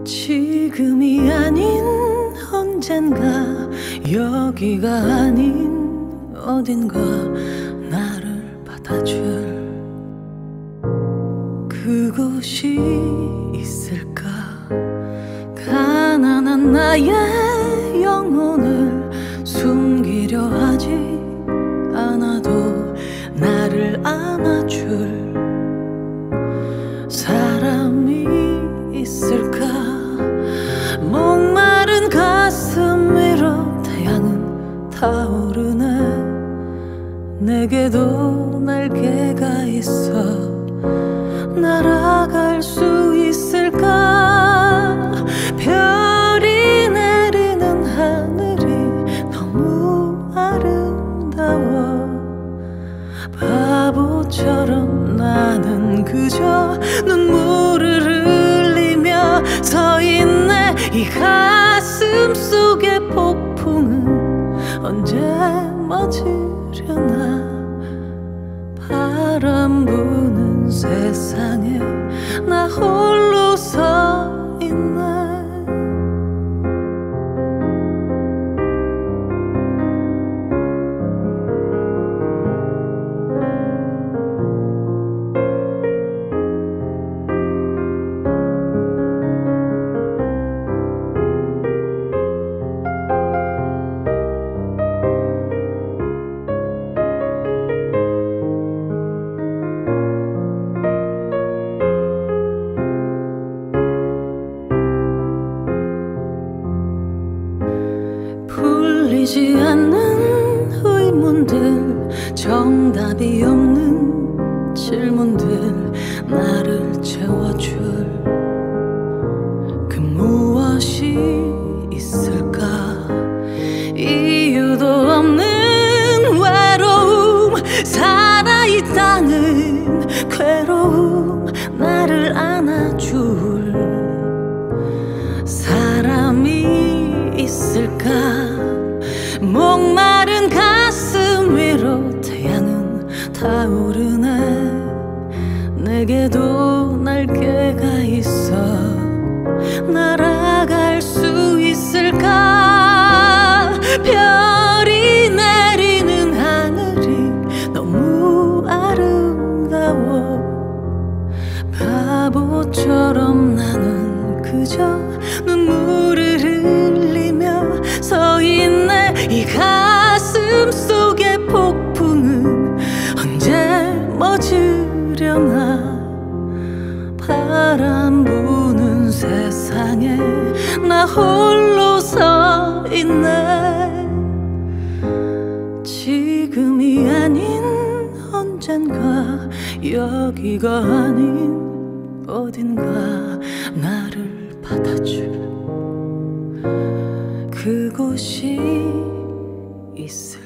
지금이 아닌 언젠가, 여기가 아닌 어딘가 나를 받아줄 그곳이 있을까. 가난한 나의 영혼을 숨기려 하지 않아도 나를 안아줄 사람이 있을까. 목마른 가슴 위로 태양은 타오르네. 내게도 날개가 있어 날아갈 수 있을까. 별이 내리는 하늘이 너무 아름다워. 바보처럼 나는 그저 눈물을 흘리며 서 있네. 이 가슴 속의 폭풍은 언제 멎으려나. 바람 부는 세상에 나 홀로 서 있네. 풀리지 않는 의문들, 정답이 없는 질문들, 나를 채워줄 그 무엇이 있을까. 이유도 없는 외로움, 살아있다는 괴로움, 나를 안아줄 사람이 있을까. 목마른 가슴 위로 태양은 타오르네. 내게도 날개가 있어 날아갈 수 있을까. 별이 내리는 하늘이 너무 아름다워. 바보처럼 나는 그저 눈물을 흘리며 서 있네. 이 가슴 속의 폭풍은 언제 멎으려나. 바람 부는 세상에 나 홀로 서 있네. 지금이 아닌 언젠가, 여기가 아닌 어딘가 나를 받아줄 그곳이 있을